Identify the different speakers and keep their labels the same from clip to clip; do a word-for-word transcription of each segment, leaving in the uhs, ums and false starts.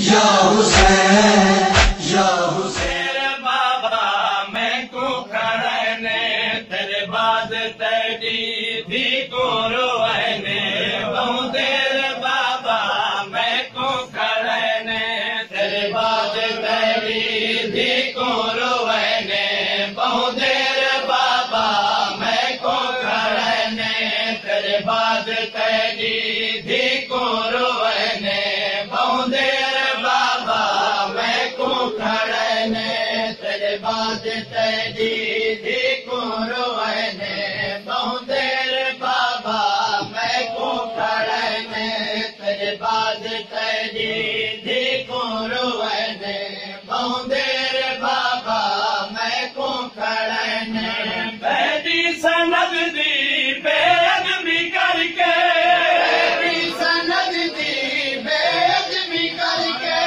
Speaker 1: या हुसैन या हुसैन
Speaker 2: बाबा मैं को खड़ने तेरे बाद तेरी धी को रोने बहु देर बाबा मैं को खड़ने तेरे बाद तेरी धी को रोने बहु देर बाबा मैं को खड़ने तेरे बाद तेरी धी को रोने बहु देर बाबा मैं को खड़ने तेरे बाद तेरी धी को रोने बहु देर बाबा मैं को खड़ने तेरे बाद तेरी धी को रोने बहु देर बाबा मैं को खड़ने पहली सनद दी बेअदबी करके पहली सनद दी बेअदबी करके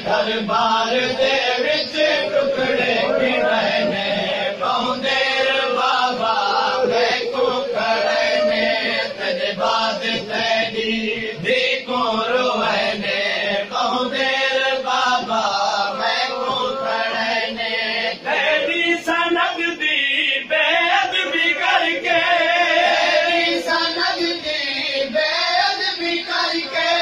Speaker 2: दरबार दे विच टुकड़े गिरने बहु देर बाबा मैं को खड़ने तेरे बाद तेरी धी को रोने बहु देर बाबा मैं को खड़ने तेरी सनद दी बेअदबी करके तेरी सनद दी बेअदबी करके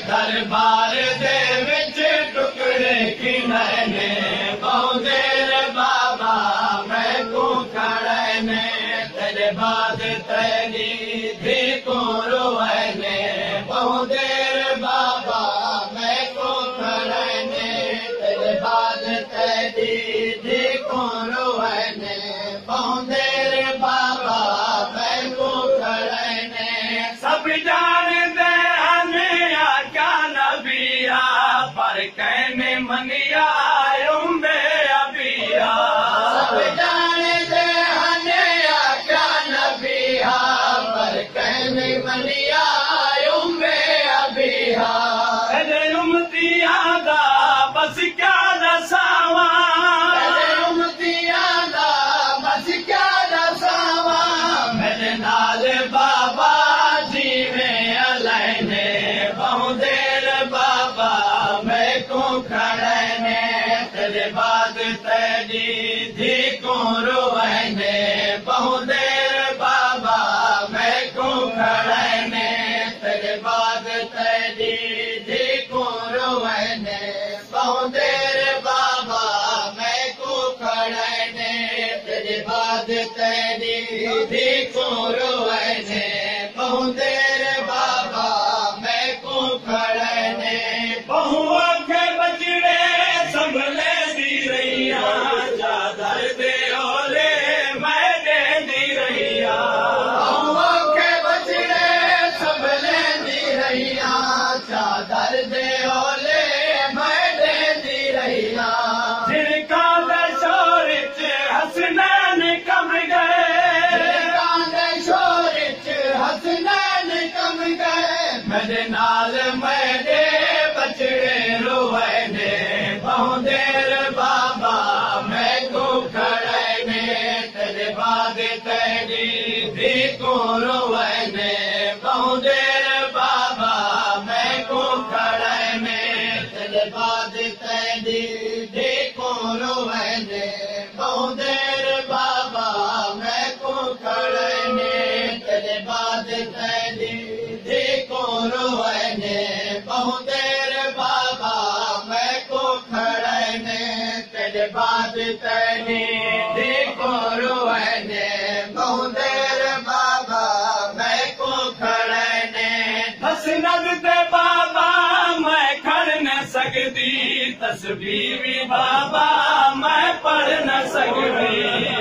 Speaker 2: दरबार दे विच टुकड़े गिरने बहु देर बाबा मैं को खड़ने तेरे बाद तेरी धी को रोने बहु देर बाबा मैं को खड़ने तेरे बाद तेरी धी को रोने बहु देर बाबा मैं को खड़ने सब जानते हमें आका नबिया पर कहने मनिया उम्मे अबिया सब जानते हमें आका नबिया पर कहने मनिया उम्मे अबिया अरे उम्मतिया दा बस क्या दसावा अरे उम्मतिया दा बस क्या दसावा मेरे नाल बाबा जी में अलैने बहु देर बाबा मैं को खड़ने तेरे बाद तेरी धी को रोने बहु देर बाबा मैं को खड़ने तेरे बाद तेरी धी को रोने बहु देर बाबा मैं को खड़ने तेरे बाद तेरी धी को रोने बहु देर बाबा मैं को खड़ने बहु आंखें बजरे संभले दी रहिया चादर दे ओले मैं दे दी रहिया बहु आंखें बजरे संभले दी रहिया चादर दे ओले मैं दे दी रहिया जिनका दशोर च हसनैन कम गए जिनका दशोर च हसनैन कम गए मेरे नाल मेरे बचड़े रोने बहु देर बाबा मैं को खड़ने तेरे बाद तेरी धी को रोने बहु देर बाबा मैं को खड़ने तेरे बाद तेरी धी को रोने बहु देर बाबा मैं को खड़ने तेरे बाद तेरी धी को रोने बहु देर बाबा मैं को खड़ने तेरे बाद तेरी धी को रोने बहु देर बाबा मैं को खड़ने हसनद ते बाबा मैं खड़ न सकती तस्बीह भी बाबा मैं पढ़ न सकती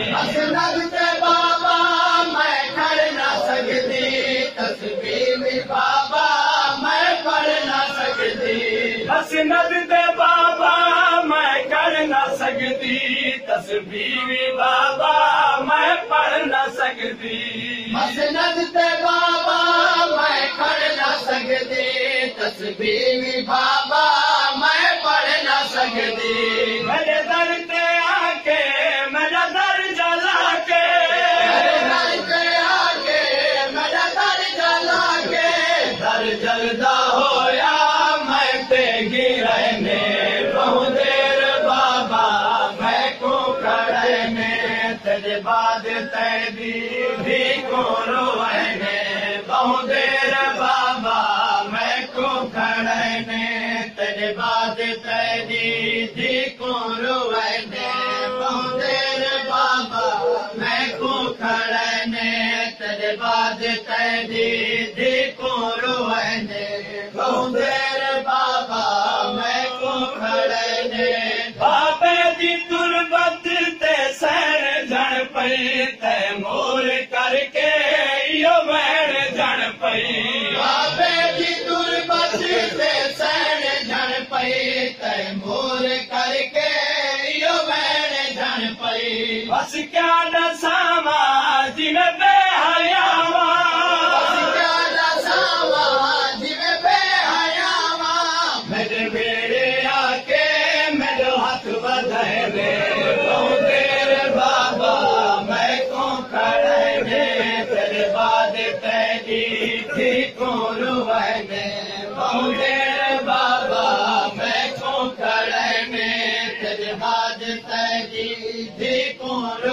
Speaker 2: हसनद ते बाबा मैं खड़ न सकती तस्बीह भी बाबा मैं पढ़ न सकती हसनद ते बाबा मैं कर न सकती तस्बीह भी बाबा मैं पढ़ न सकती हसनद ते बाबा मैं कर न सकती तस्बीह भी बाबा मैं पढ़ न सकती मेरे दर ते आके मेरा दर जला के मेरे दर ते आके मेरा दर जला के दर जलदा होया मैं ते गिरने तैदी भी को रोवने बहु देर बाबा मैं को खड़ने तेरे बाद तैदी भी को रोवने बहु देर बाबा मैं को खड़ने तेरे बाद तैदी भी को रोवने बहु देर बाबा मैं को खड़ने बाबे दी तुरबत ते सैन जण पई ते मोर करके यो वैण जण पई बाबे दी तुरबत ते सैन जण पई ते मोर करके यो वैण जण पई बस क्या दसावा जिवे बेहयावा बस क्या दसावा जिवे बेहयावा मेरे बेड़े आके मेरे हाथ बधाए बहु देर बाबा मैं को खड़ने तेरे बाद तैदी थी को रुवने बहु देर बाबा मैं को खड़ने तेरे बाद तैदी थी को